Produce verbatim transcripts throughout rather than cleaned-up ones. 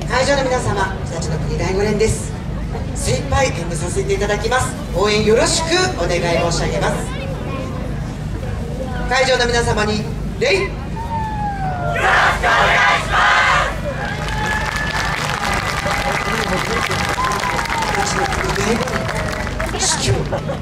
会場の皆様、日立の国第五連です。精一杯演舞させていただきます。応援よろしくお願い申し上げます。会場の皆様に礼、よろしくお願いします。日立の国第五連死去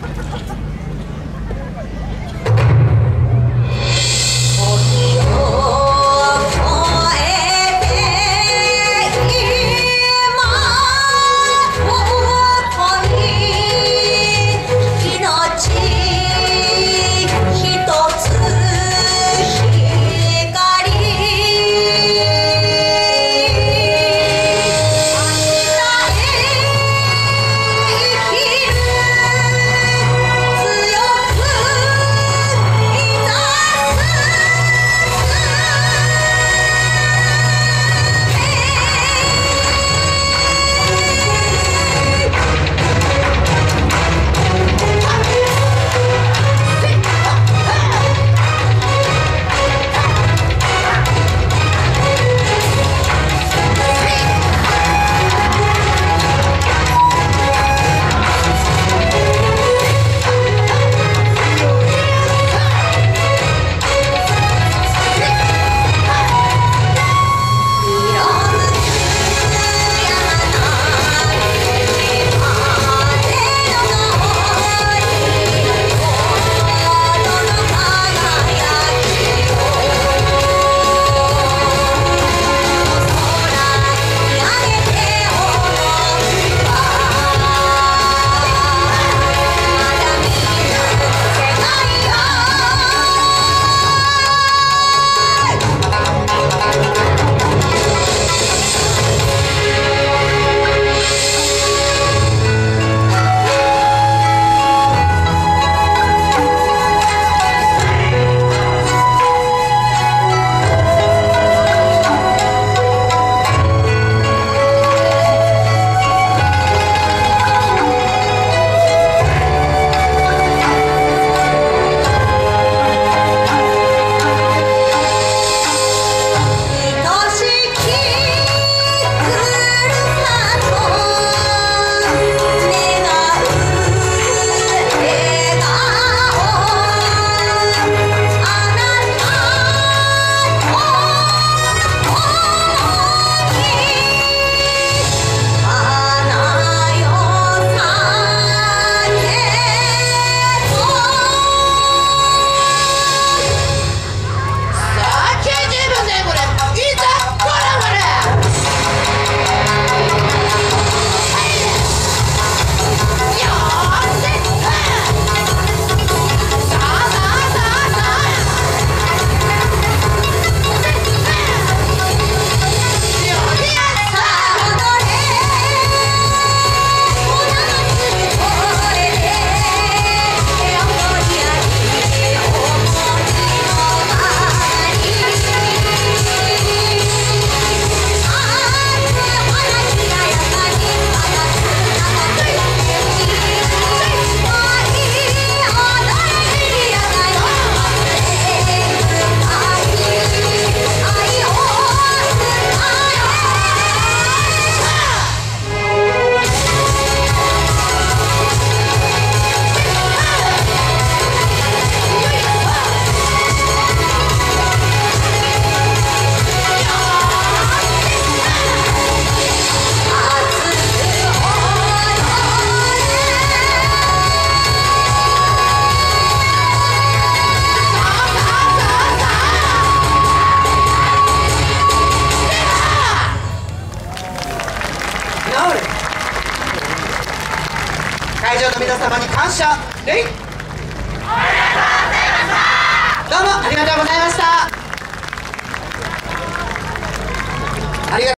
会場の皆様に感謝、礼。どうもありがとうございました。ありがとう